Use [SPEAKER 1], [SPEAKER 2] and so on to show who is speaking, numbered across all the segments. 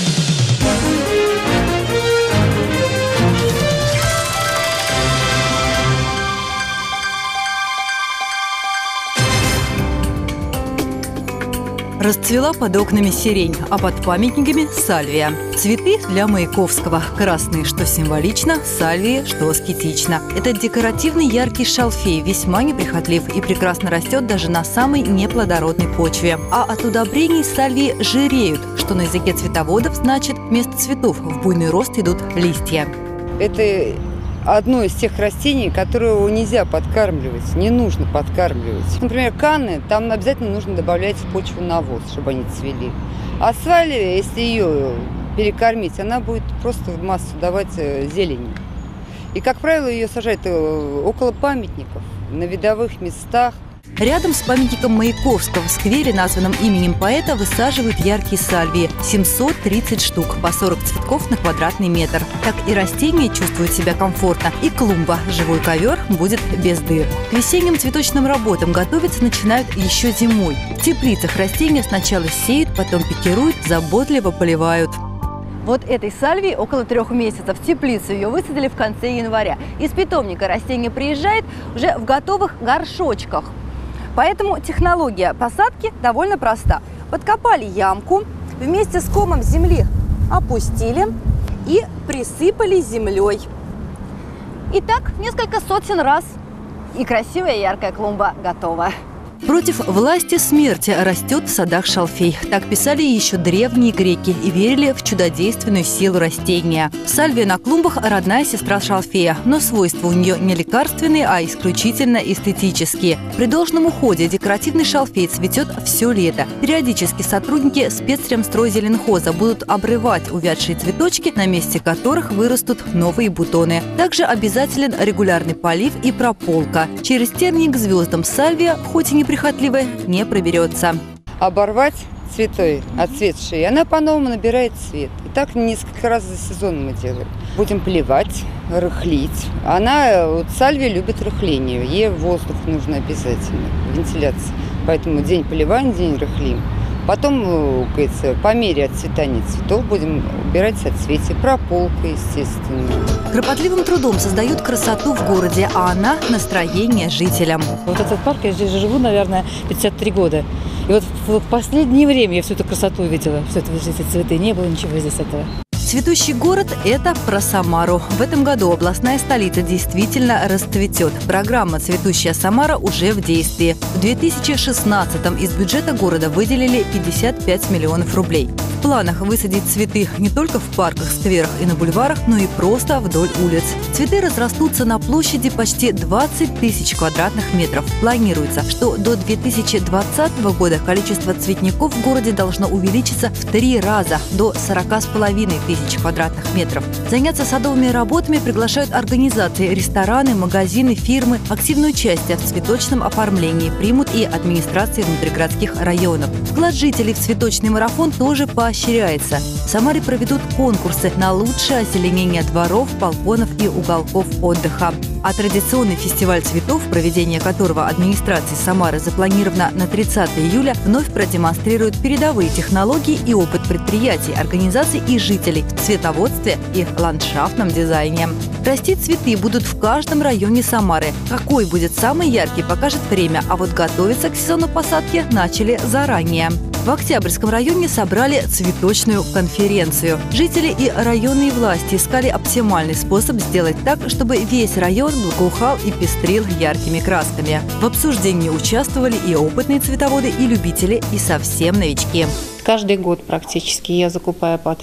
[SPEAKER 1] Расцвела под окнами сирень, а под памятниками – сальвия. Цветы для Маяковского. Красные, что символично, сальвии, что аскетично. Этот декоративный яркий шалфей весьма неприхотлив и прекрасно растет даже на самой неплодородной почве. А от удобрений сальвии жиреют, что на языке цветоводов значит вместо цветов в буйный рост идут листья.
[SPEAKER 2] Это одно из тех растений, которого нельзя подкармливать, не нужно подкармливать. Например, канны, там обязательно нужно добавлять в почву навоз, чтобы они цвели. А сальвия, если ее перекормить, она будет просто в массу давать зелени. И, как правило, ее сажают около памятников, на видовых местах.
[SPEAKER 1] Рядом с памятником Маяковского в сквере, названном именем поэта, высаживают яркие сальвии – 730 штук, по 40 цветков на квадратный метр. Так и растения чувствуют себя комфортно, и клумба, живой ковер, будет без дыр. К весенним цветочным работам готовиться начинают еще зимой. В теплицах растения сначала сеют, потом пикируют, заботливо поливают. Вот этой сальвии около 3 месяцев. В теплицу ее высадили в конце января. Из питомника растение приезжает уже в готовых горшочках. Поэтому технология посадки довольно проста. Подкопали ямку, вместе с комом земли опустили и присыпали землей. И так несколько сотен раз. И красивая яркая клумба готова. Против власти смерти растет в садах шалфей. Так писали еще древние греки и верили в чудодейственную силу растения. Сальвия на клумбах – родная сестра шалфея, но свойства у нее не лекарственные, а исключительно эстетические. При должном уходе декоративный шалфей цветет все лето. Периодически сотрудники спецремстройзеленхоза будут обрывать увядшие цветочки, на месте которых вырастут новые бутоны. Также обязателен регулярный полив и прополка. Через тернии к звездам сальвия, хоть и неприхотливая, не проберется.
[SPEAKER 2] Оборвать цветой отцветшие, она по-новому набирает цвет. И так несколько раз за сезон мы делаем. Будем поливать, рыхлить. Сальвия любит рыхление, ей воздух нужно обязательно, вентиляция. Поэтому день поливаем, день рыхлим. Потом, по мере отцветания цветов будем убирать соцветия, прополка, естественно.
[SPEAKER 1] Кропотливым трудом создают красоту в городе, а она – настроение жителям.
[SPEAKER 3] Вот этот парк, я здесь живу, наверное, 53 года. И вот в последнее время я всю эту красоту видела, все это, эти цветы, не было ничего здесь этого.
[SPEAKER 1] Цветущий город – это про Самару. В этом году областная столица действительно расцветет. Программа «Цветущая Самара» уже в действии. В 2016-м из бюджета города выделили 55 миллионов рублей. В планах высадить цветы не только в парках, скверах и на бульварах, но и просто вдоль улиц. Цветы разрастутся на площади почти 20 тысяч квадратных метров. Планируется, что до 2020 года количество цветников в городе должно увеличиться в 3 раза, до 40,5 тысяч квадратных метров. Заняться садовыми работами приглашают организации, рестораны, магазины, фирмы. Активное участие в цветочном оформлении примут и администрации внутригородских районов. Вклад жителей в цветочный марафон тоже поощряется. В Самаре проведут конкурсы на лучшее озеленение дворов, балконов и уголков отдыха. А традиционный фестиваль цветов, проведение которого администрацией Самары запланировано на 30 июля, вновь продемонстрирует передовые технологии и опыт предприятий, организаций и жителей в цветоводстве и ландшафтном дизайне. Расти цветы будут в каждом районе Самары. Какой будет самый яркий, покажет время, а вот готовиться к сезону посадки начали заранее. В Октябрьском районе собрали цветочную конференцию. Жители и районные власти искали оптимальный способ сделать так, чтобы весь район благоухал и пестрил яркими красками. В обсуждении участвовали и опытные цветоводы, и любители, и совсем новички.
[SPEAKER 4] Каждый год практически я закупаю по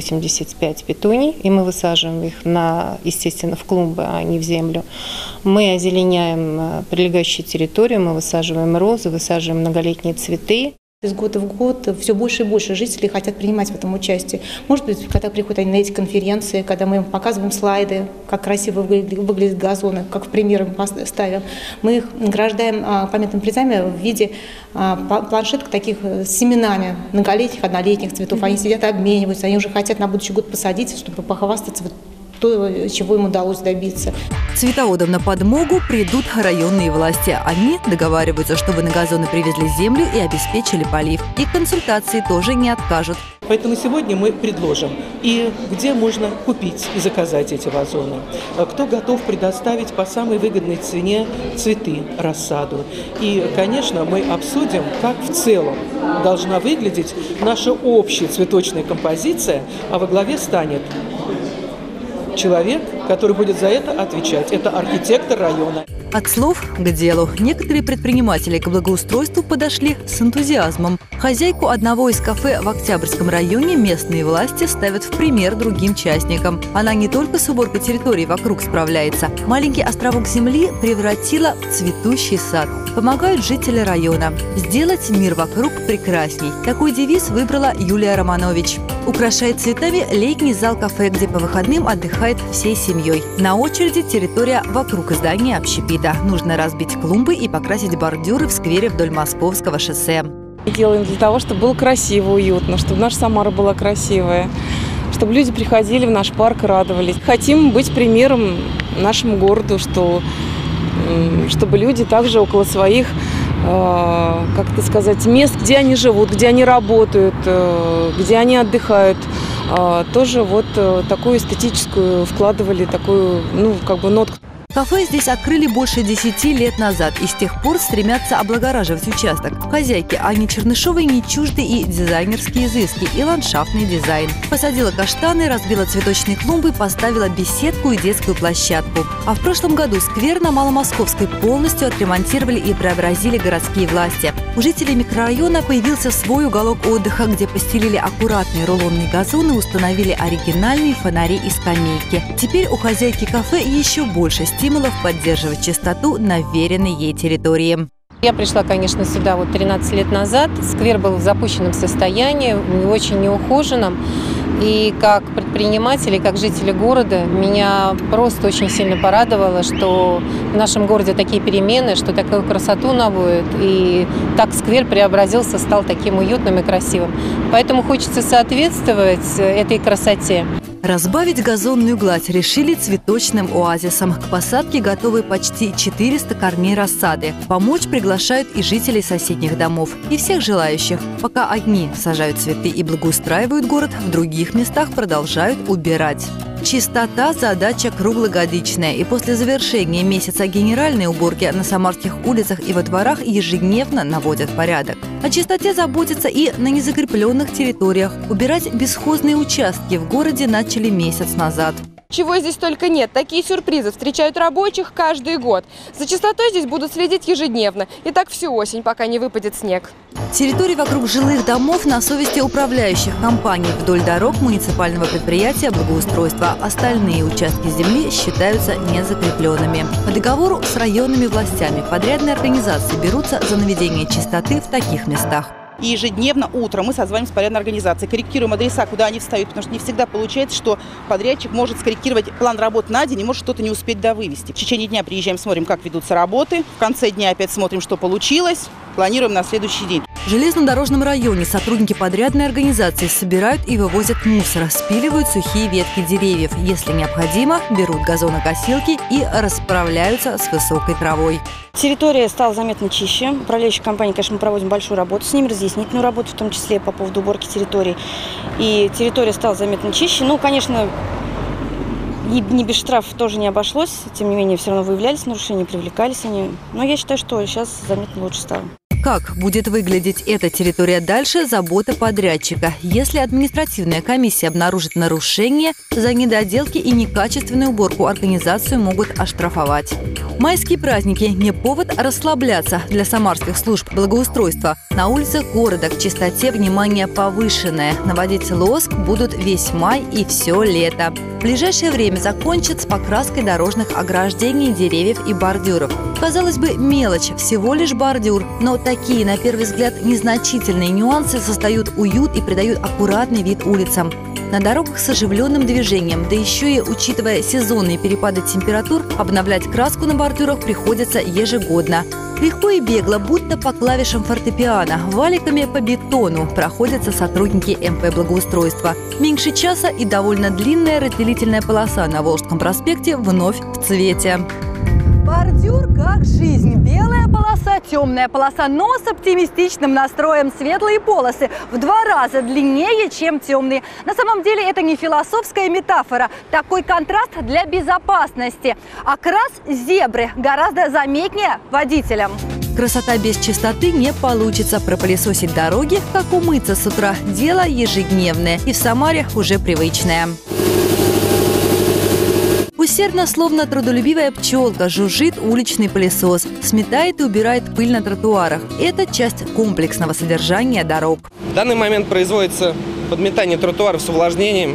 [SPEAKER 4] 385 петуний, и мы высаживаем их, естественно, в клумбы, а не в землю. Мы озеленяем прилегающую территорию, мы высаживаем розы, высаживаем многолетние цветы.
[SPEAKER 5] Из года в год все больше и больше жителей хотят принимать в этом участие. Может быть, когда приходят они на эти конференции, когда мы им показываем слайды, как красиво выглядят газоны, как в пример им ставим. Мы их награждаем памятными призами в виде планшеток таких с семенами многолетних, однолетних цветов. Они сидят и обмениваются, они уже хотят на будущий год посадить, чтобы похвастаться то, чего им удалось добиться.
[SPEAKER 1] Цветоводам на подмогу придут районные власти. Они договариваются, чтобы на газоны привезли землю и обеспечили полив. И консультации тоже не откажут.
[SPEAKER 6] Поэтому сегодня мы предложим, и где можно купить и заказать эти вазоны, кто готов предоставить по самой выгодной цене цветы, рассаду. И, конечно, мы обсудим, как в целом должна выглядеть наша общая цветочная композиция, а во главе станет человек, который будет за это отвечать. Это архитектор района.
[SPEAKER 1] От слов к делу. Некоторые предприниматели к благоустройству подошли с энтузиазмом. Хозяйку одного из кафе в Октябрьском районе местные власти ставят в пример другим частникам. Она не только с уборкой территории вокруг справляется. Маленький островок земли превратила в цветущий сад. Помогают жители района. Сделать мир вокруг прекрасней. Такой девиз выбрала Юлия Романович. Украшает цветами летний зал кафе, где по выходным отдыхает всей семьей. На очереди территория вокруг здания общепита. Нужно разбить клумбы и покрасить бордюры в сквере вдоль Московского шоссе.
[SPEAKER 7] Делаем для того, чтобы было красиво, уютно, чтобы наша Самара была красивая, чтобы люди приходили в наш парк и радовались. Хотим быть примером нашему городу, чтобы люди также около своих, мест, где они живут, где они работают, где они отдыхают, тоже такую эстетическую вкладывали, такую, нотку.
[SPEAKER 1] Кафе здесь открыли больше 10 лет назад и с тех пор стремятся облагораживать участок. Хозяйке Анне Чернышовой не чужды и дизайнерские изыски, и ландшафтный дизайн. Посадила каштаны, разбила цветочные клумбы, поставила беседку и детскую площадку. А в прошлом году сквер на Маломосковской полностью отремонтировали и преобразили городские власти. У жителей микрорайона появился свой уголок отдыха, где постелили аккуратные рулонные газоны, установили оригинальные фонари и скамейки. Теперь у хозяйки кафе еще больше стимулов поддерживать чистоту на вверенной ей территории.
[SPEAKER 4] Я пришла, конечно, сюда 13 лет назад. Сквер был в запущенном состоянии, очень неухоженном. И как предприниматель, и как жители города, меня просто очень сильно порадовало, что в нашем городе такие перемены, что такую красоту наводят. И так сквер преобразился, стал таким уютным и красивым. Поэтому хочется соответствовать этой красоте.
[SPEAKER 1] Разбавить газонную гладь решили цветочным оазисом. К посадке готовы почти 400 корней рассады. Помочь приглашают и жителей соседних домов, и всех желающих. Пока одни сажают цветы и благоустраивают город, в других местах продолжают убирать. Чистота – задача круглогодичная, и после завершения месяца генеральной уборки на самарских улицах и во дворах ежедневно наводят порядок. О чистоте заботятся и на незакрепленных территориях. Убирать бесхозные участки в городе начали месяц назад.
[SPEAKER 8] Чего здесь только нет. Такие сюрпризы встречают рабочих каждый год. За чистотой здесь будут следить ежедневно. И так всю осень, пока не выпадет снег.
[SPEAKER 1] Территории вокруг жилых домов на совести управляющих компаний. Вдоль дорог муниципального предприятия благоустройства. Остальные участки земли считаются незакрепленными. По договору с районными властями подрядные организации берутся за наведение чистоты в таких местах.
[SPEAKER 9] И ежедневно утром мы созваниваемся с подрядной организацией, корректируем адреса, куда они встают, потому что не всегда получается, что подрядчик может скорректировать план работ на день и может что-то не успеть довывести. В течение дня приезжаем, смотрим, как ведутся работы. В конце дня опять смотрим, что получилось. Планируем на следующий день.
[SPEAKER 1] В железнодорожном районе сотрудники подрядной организации собирают и вывозят мусор, спиливают сухие ветки деревьев. Если необходимо, берут газонокосилки и расправляются с высокой травой.
[SPEAKER 10] Территория стала заметно чище. Управляющая компания, конечно, мы проводим большую работу с ними, разъяснительную работу, в том числе по поводу уборки территории. И территория стала заметно чище. Конечно, не без штрафов тоже не обошлось. Тем не менее, все равно выявлялись нарушения, привлекались они. Но я считаю, что сейчас заметно лучше стало.
[SPEAKER 1] Как будет выглядеть эта территория дальше – забота подрядчика. Если административная комиссия обнаружит нарушение, за недоделки и некачественную уборку организацию могут оштрафовать. Майские праздники – не повод расслабляться для самарских служб благоустройства. На улицах города к чистоте внимание повышенное. Наводить лоск будут весь май и все лето. В ближайшее время закончат с покраской дорожных ограждений, деревьев и бордюров. Казалось бы, мелочь, всего лишь бордюр, но такие, на первый взгляд, незначительные нюансы создают уют и придают аккуратный вид улицам. На дорогах с оживленным движением, да еще и учитывая сезонные перепады температур, обновлять краску на бордюрах приходится ежегодно. Легко и бегло, будто по клавишам фортепиано, валиками по бетону проходятся сотрудники МП благоустройства. Меньше часа и довольно длинная разделительная полоса на Волжском проспекте вновь в цвете.
[SPEAKER 11] Бордюр как жизнь, белая
[SPEAKER 1] полоса, темная полоса, но с оптимистичным настроем. Светлые полосы в 2 раза длиннее, чем темные. На самом деле это не философская метафора. Такой контраст для безопасности. Окрас зебры гораздо заметнее водителям. Красота без чистоты не получится. Пропылесосить дороги, как умыться с утра, дело ежедневное. И в Самаре уже привычное. Усердно, словно трудолюбивая пчелка, жужжит уличный пылесос. Сметает и убирает пыль на тротуарах. Это часть комплексного содержания дорог.
[SPEAKER 11] В данный момент производится подметание тротуаров с увлажнением.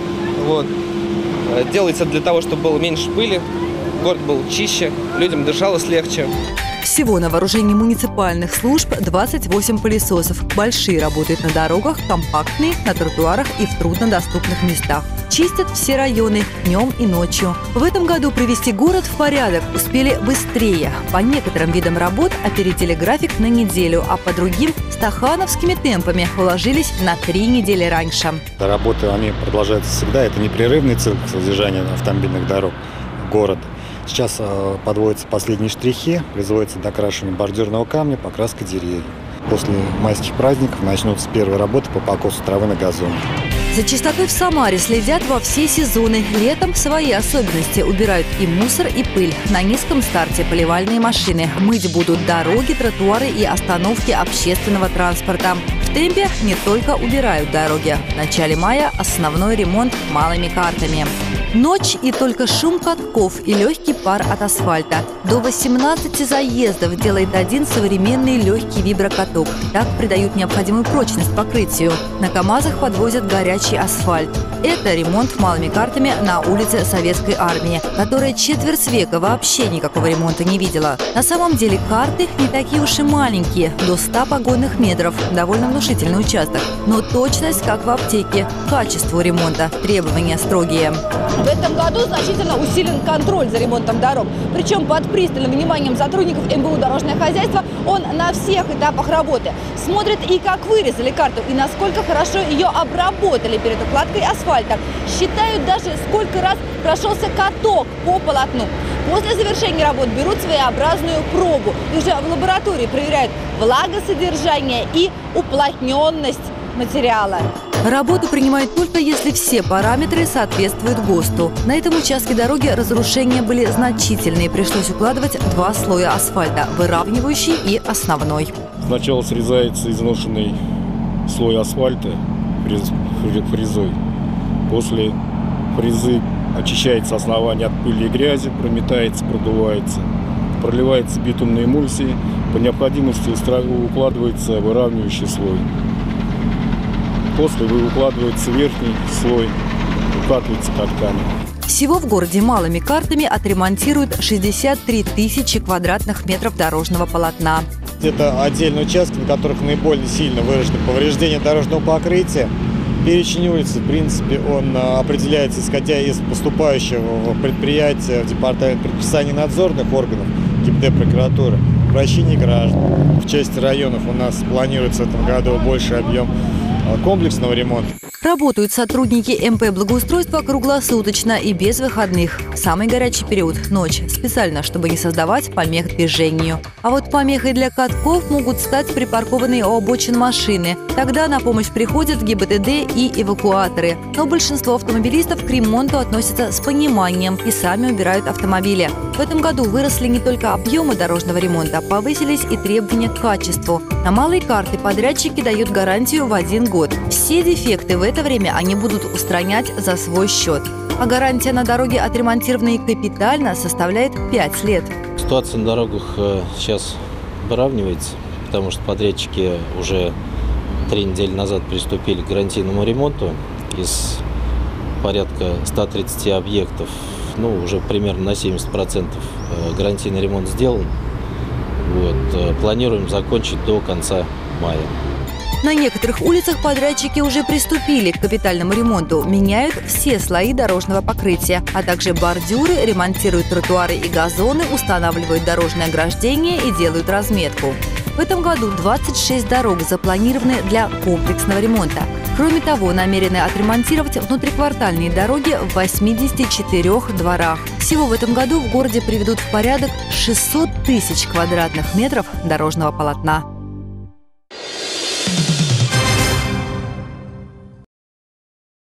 [SPEAKER 11] Делается для того, чтобы было меньше пыли, город был чище, людям дышалось легче.
[SPEAKER 1] Всего на вооружении муниципальных служб 28 пылесосов. Большие работают на дорогах, компактные на тротуарах и в труднодоступных местах. Чистят все районы днем и ночью. В этом году привести город в порядок успели быстрее. По некоторым видам работ опередили график на неделю, а по другим стахановскими темпами уложились на 3 недели раньше.
[SPEAKER 12] Работы они продолжаются всегда. Это непрерывный цикл содержания автомобильных дорог города. Сейчас подводятся последние штрихи, производится докрашивание бордюрного камня, покраска деревьев. После майских праздников начнутся первые работы по покосу травы на газоне.
[SPEAKER 1] За чистотой в Самаре следят во все сезоны. Летом свои особенности. Убирают и мусор, и пыль. На низком старте поливальные машины. Мыть будут дороги, тротуары и остановки общественного транспорта. В темпе не только убирают дороги. В начале мая основной ремонт малыми картами. Ночь и только шум катков и легкий пар от асфальта. До 18 заездов делает один современный легкий виброкаток. Так придают необходимую прочность покрытию. На КАМАЗах подвозят горячий асфальт. Это ремонт малыми картами на улице Советской Армии, которая четверть века вообще никакого ремонта не видела. На самом деле карты не такие уж и маленькие, до 100 погонных метров, довольно внушительный участок. Но точность, как в аптеке, качество ремонта, требования строгие.
[SPEAKER 13] В этом году значительно усилен контроль за ремонтом дорог. Причем под пристальным вниманием сотрудников МБУ «Дорожное хозяйство» он на всех этапах работы. Смотрит и как вырезали карту, и насколько хорошо ее обработали перед укладкой асфальта. Считают даже, сколько раз прошелся каток по полотну. После завершения работ берут своеобразную пробу и уже в лаборатории проверяют влагосодержание и уплотненность материала.
[SPEAKER 1] Работу принимают только если все параметры соответствуют ГОСТу. На этом участке дороги разрушения были значительные. Пришлось укладывать 2 слоя асфальта – выравнивающий и основной.
[SPEAKER 14] Сначала срезается изношенный слой асфальта фрезой. После фрезы очищается основание от пыли и грязи, прометается, продувается. Проливается битумной эмульсией. По необходимости укладывается выравнивающий слой. После укладывается верхний слой, укатывается катками.
[SPEAKER 1] Всего в городе малыми картами отремонтируют 63 тысячи квадратных метров дорожного полотна.
[SPEAKER 12] Это отдельные участки, на которых наиболее сильно выражены повреждения дорожного покрытия. Перечень улиц, в принципе, он определяется, исходя из поступающего в предприятие, в департамент предписаний надзорных органов, ГИБДД, прокуратуры, обращений граждан. В части районов у нас планируется в этом году больший объем комплексного ремонта.
[SPEAKER 1] Работают сотрудники МП благоустройства круглосуточно и без выходных. Самый горячий период – ночь, специально, чтобы не создавать помех движению. А вот помехой для катков могут стать припаркованные у обочин машины. Тогда на помощь приходят ГИБДД и эвакуаторы. Но большинство автомобилистов к ремонту относятся с пониманием и сами убирают автомобили. В этом году выросли не только объемы дорожного ремонта, повысились и требования к качеству. На малые карты подрядчики дают гарантию в 1 год. Все дефекты в это время они будут устранять за свой счет. А гарантия на дороге, отремонтированной капитально, составляет 5 лет.
[SPEAKER 15] Ситуация на дорогах сейчас выравнивается, потому что подрядчики уже 3 недели назад приступили к гарантийному ремонту. Из порядка 130 объектов, уже примерно на 70% гарантийный ремонт сделан. Планируем закончить до конца мая.
[SPEAKER 1] На некоторых улицах подрядчики уже приступили к капитальному ремонту. Меняют все слои дорожного покрытия, а также бордюры, ремонтируют тротуары и газоны, устанавливают дорожное ограждение и делают разметку. В этом году 26 дорог запланированы для комплексного ремонта. Кроме того, намерены отремонтировать внутриквартальные дороги в 84 дворах. Всего в этом году в городе приведут в порядок 600 тысяч квадратных метров дорожного полотна.